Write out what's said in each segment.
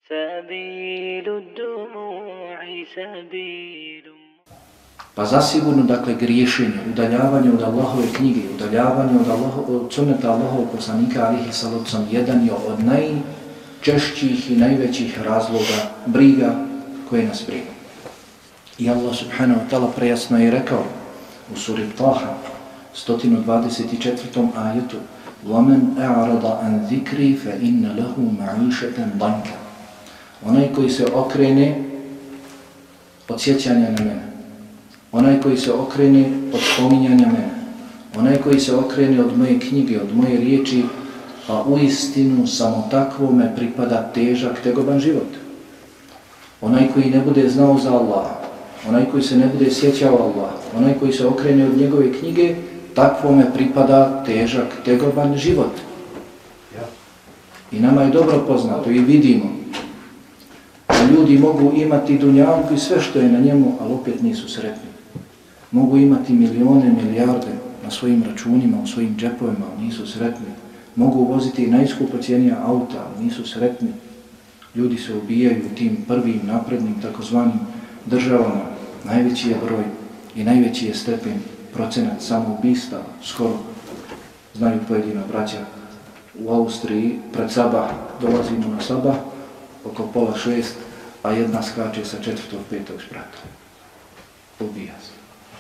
سبيل الدموع سبيل. Pa zasigurno, dakle, griješenje, udaljavanje od Allahove knjige, udaljavanje od sunneta Allahovog poslanika alihi sallam, jedan je od najčešćih i najvećih razloga briga koje nas briga. I Allah subhanahu wa ta'ala prejasno je rekao u suri Taha, 124. ajetu: وَمَنْ أَعْرَضَ عَنْ ذِكْرِي فَإِنَّ لَهُ مَعِيشَةً ضَنْكًا. Onaj koji se okrene od sjećanja na mene, onaj koji se okrene od spominjanja mene, onaj koji se okrene od moje knjige, od moje riječi, pa uistinu samo takvome pripada težak, tegoban život. Onaj koji ne bude znao za Allaha, onaj koji se ne bude sjećao Allaha, onaj koji se okrene od njegove knjige, takvome pripada težak, tegoban život. I nama je dobro poznato i vidimo da ljudi mogu imati dunjalku i sve što je na njemu, ali opet nisu sretni. Mogu imati milijone, milijarde na svojim računima, u svojim džepovima, ali nisu sretni. Mogu voziti najskupocijenija auta, ali nisu sretni. Ljudi se ubijaju u tim prvim naprednim takozvanim državama. Najveći je broj i najveći je stepen procenat samoubistava. Skoro znaju pojedina braća u Austriji, pred sabah, dolazimo na sabah, oko 5:30, a jedna skače sa 4., 5. sprata. Ubija se.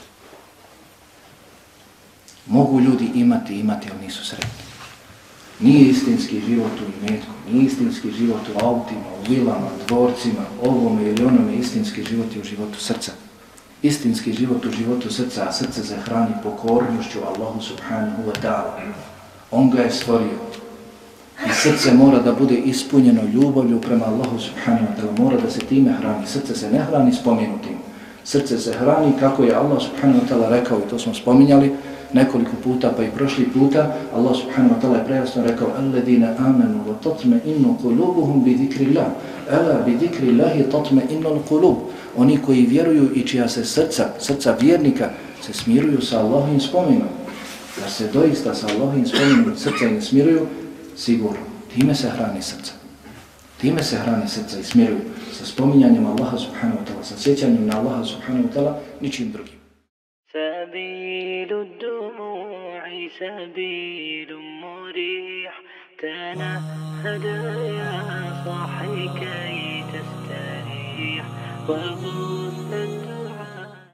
Mogu ljudi imati, ali nisu sretni. Nije istinski život u imetku, nije istinski život u autima, u vilama, dvorcima, ovome ili onome. Istinski život je u životu srca. Istinski život u životu srca, a srce se hrani pokornošću Allahu subhanahu wa ta'ala. On ga je stvorio. I srce mora da bude ispunjeno ljubavlju prema Allahu subhanahu wa ta'ala, mora da se time hrani. Srce se ne hrani spomenutim. Srce se hrani kako je Allah subhanahu wa ta'ala rekao, i to smo spominjali nekoliko puta, pa i prošli puta. Allah subhanahu wa ta'ala je prejasno rekao: "Alladina amanu wa tatma'innu qulubuhum bi zikrillah, ala bi zikrillahi tatma'innul qulub." Oni koji vjeruju i čija se srca vjernika se smiruju sa Allahovim spomenom. Da se doista sa Allahovim spomenom srca ne smiruju, sigurno, time se hrani srca. Time se hrani srca i smiruju sa spominjanjem Allaha subhanahu wa ta'ala, sa sjećanjem na Allaha subhanahu wa ta'ala, ničim drugim. سبيل الدموع سبيل مريح تنهد يا صاحي كي تستريح وبث